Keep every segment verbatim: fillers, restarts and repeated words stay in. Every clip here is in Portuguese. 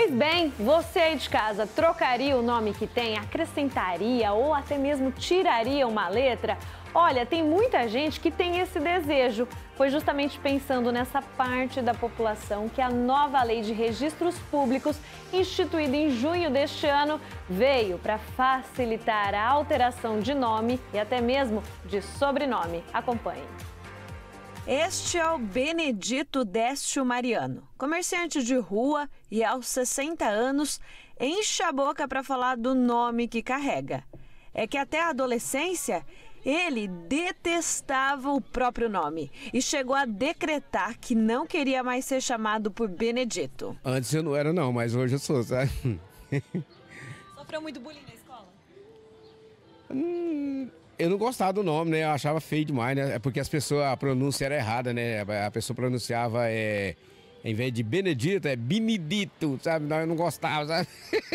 Pois bem, você aí de casa trocaria o nome que tem, acrescentaria ou até mesmo tiraria uma letra? Olha, tem muita gente que tem esse desejo. Foi justamente pensando nessa parte da população que a nova Lei de Registros Públicos, instituída em junho deste ano, veio para facilitar a alteração de nome e até mesmo de sobrenome. Acompanhe. Este é o Benedito Décio Mariano, comerciante de rua e aos sessenta anos enche a boca para falar do nome que carrega. É que até a adolescência ele detestava o próprio nome e chegou a decretar que não queria mais ser chamado por Benedito. Antes eu não era não, mas hoje eu sou, sabe? Sofreu muito bullying na escola? Hum... Eu não gostava do nome, né? Eu achava feio demais, né? É porque as pessoas, a pronúncia era errada, né? A pessoa pronunciava, é, em vez de Benedito, é Benedito, sabe? Não, eu não gostava, sabe?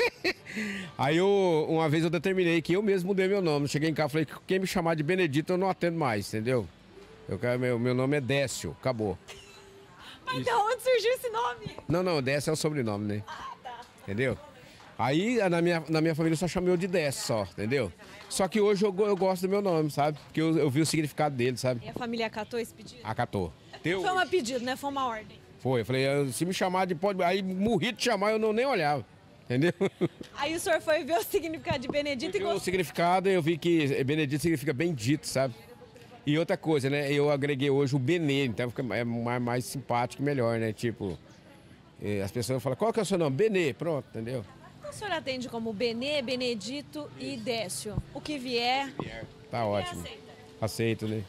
Aí eu, uma vez eu determinei que eu mesmo mudei meu nome. Cheguei em casa e falei que quem me chamar de Benedito eu não atendo mais, entendeu? Eu, meu, meu nome é Décio, acabou. Mas de onde surgiu esse nome? Não, não, Décio é o sobrenome, né? Ah, tá. Entendeu? Aí na minha, na minha família só chamou de Décio só, entendeu? Só que hoje eu, eu gosto do meu nome, sabe? Porque eu, eu vi o significado dele, sabe? E a família acatou esse pedido? Acatou. Teu... Foi um pedido, né? Foi uma ordem. Foi, eu falei, se me chamar de pode... Aí morri de chamar, eu não nem olhava, entendeu? Aí o senhor foi ver o significado de Benedito eu e... O significado, eu vi que Benedito significa bendito, sabe? E outra coisa, né? Eu agreguei hoje o Benê, então fica é mais, mais simpático e melhor, né? Tipo, as pessoas falam, qual que é o seu nome? Benê, pronto, entendeu? O senhor atende como Benê, Benedito e Décio. O que vier... Tá ótimo. Aceito, né?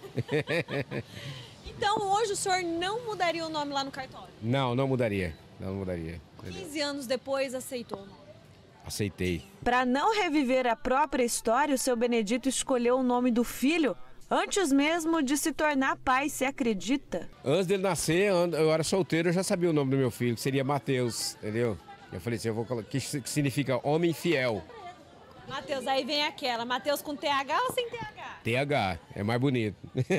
Então hoje o senhor não mudaria o nome lá no cartório? Não, não mudaria. Não mudaria. Entendeu? quinze anos depois aceitou o nome? Aceitei. Para não reviver a própria história, o seu Benedito escolheu o nome do filho antes mesmo de se tornar pai, você acredita? Antes dele nascer, eu era solteiro, eu já sabia o nome do meu filho, que seria Mateus, entendeu? Eu falei assim, eu vou colocar, que significa homem fiel. Mateus, aí vem aquela, Mateus com T H ou sem T H? T H, é mais bonito.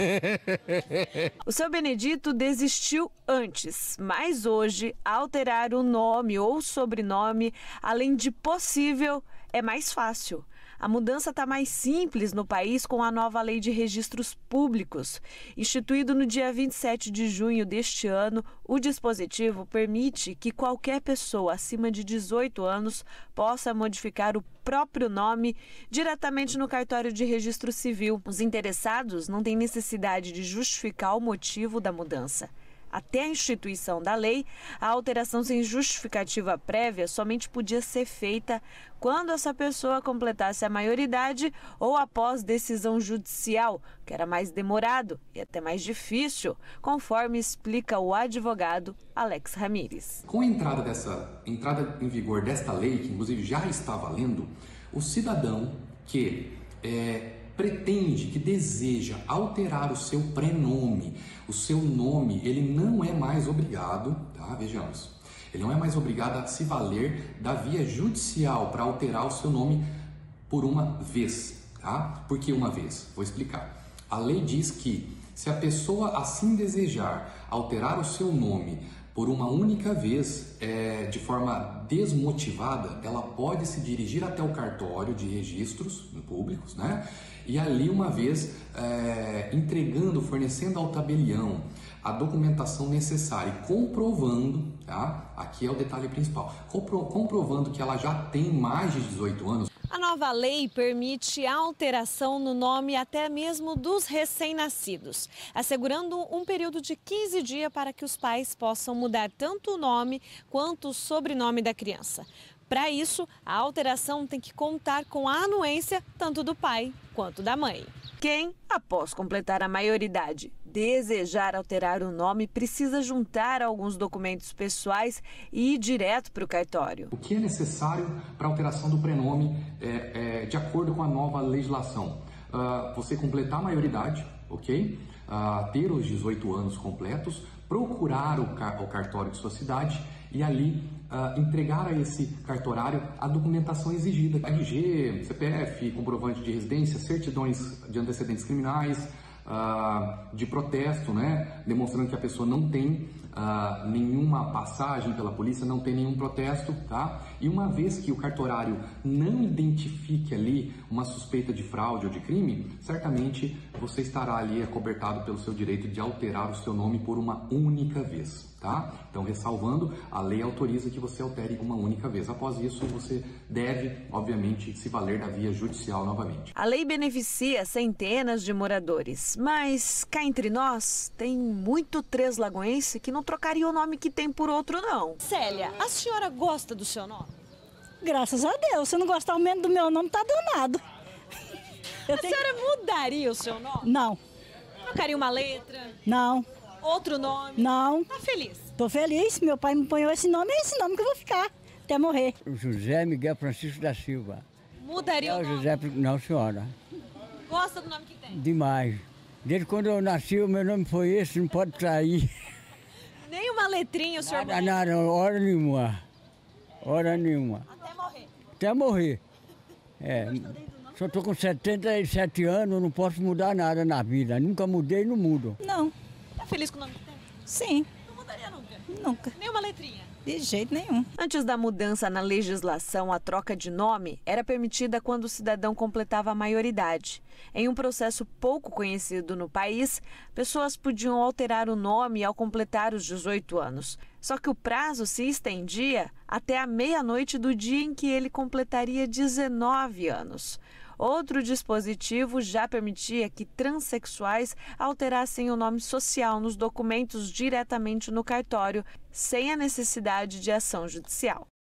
O seu Benedito desistiu antes, mas hoje alterar o nome ou sobrenome, além de possível, é mais fácil. A mudança está mais simples no país com a nova Lei de Registros Públicos. Instituído no dia vinte e sete de junho deste ano, o dispositivo permite que qualquer pessoa acima de dezoito anos possa modificar o próprio nome diretamente no cartório de registro civil. Os interessados não têm necessidade de justificar o motivo da mudança. Até a instituição da lei, a alteração sem justificativa prévia somente podia ser feita quando essa pessoa completasse a maioridade ou após decisão judicial, que era mais demorado e até mais difícil, conforme explica o advogado Alex Ramírez. Com a entrada, dessa, entrada em vigor desta lei, que inclusive já está valendo, o cidadão que é, pretende, que deseja alterar o seu prenome, o seu nome, ele não é mais obrigado, tá? Vejamos, ele não é mais obrigado a se valer da via judicial para alterar o seu nome por uma vez, tá? Por que uma vez? Vou explicar. A lei diz que se a pessoa assim desejar alterar o seu nome por uma única vez, é, de forma desmotivada, ela pode se dirigir até o cartório de registros públicos, né? E ali uma vez é, entregando, fornecendo ao tabelião a documentação necessária e comprovando, tá? Aqui é o detalhe principal, compro, comprovando que ela já tem mais de dezoito anos. A nova lei permite a alteração no nome até mesmo dos recém-nascidos, assegurando um período de quinze dias para que os pais possam mudar tanto o nome quanto o sobrenome da criança. Para isso, a alteração tem que contar com a anuência tanto do pai quanto da mãe. Quem, após completar a maioridade, desejar alterar o nome, precisa juntar alguns documentos pessoais e ir direto para o cartório. O que é necessário para a alteração do prenome é, é, de acordo com a nova legislação? Uh, você completar a maioridade, ok? Uh, ter os dezoito anos completos, procurar o, car o cartório de sua cidade e ali uh, entregar a esse cartorário a documentação exigida. R G, C P F, comprovante de residência, certidões de antecedentes criminais, uh, de protesto, né? Demonstrando que a pessoa não tem uh, nenhuma passagem pela polícia, não tem nenhum protesto, tá? E uma vez que o cartorário não identifique ali uma suspeita de fraude ou de crime, certamente você estará ali acobertado pelo seu direito de alterar o seu nome por uma única vez, tá? Então, ressalvando, a lei autoriza que você altere uma única vez. Após isso, você deve, obviamente, se valer da via judicial novamente. A lei beneficia centenas de moradores, mas cá entre nós, tem muito treslagoense que não trocaria o nome que tem por outro, não. Célia, a senhora gosta do seu nome? Graças a Deus. Se não gostar aumento do meu nome, tá danado. Eu a tenho... senhora mudaria o seu nome? Não. Trocaria uma letra? Não. Outro nome? Não. Tá feliz? Tô feliz. Meu pai me ponhou esse nome, é esse nome que eu vou ficar até morrer. José Miguel Francisco da Silva. Mudaria o nome? José... Não, senhora. Gosta do nome que tem? Demais. Desde quando eu nasci, o meu nome foi esse, não pode trair. Nem uma letrinha o senhor Nada, nada, hora nenhuma. Hora nenhuma. Até morrer? Até morrer. É. Só estou com setenta e sete anos, não posso mudar nada na vida. Nunca mudei e não mudo. Não. Tá feliz com o nome que tem? Sim. Não mudaria nunca? Nunca. Nem uma letrinha? De jeito nenhum. Antes da mudança na legislação, a troca de nome era permitida quando o cidadão completava a maioridade. Em um processo pouco conhecido no país, pessoas podiam alterar o nome ao completar os dezoito anos. Só que o prazo se estendia até a meia-noite do dia em que ele completaria dezenove anos. Outro dispositivo já permitia que transexuais alterassem o nome social nos documentos diretamente no cartório, sem a necessidade de ação judicial.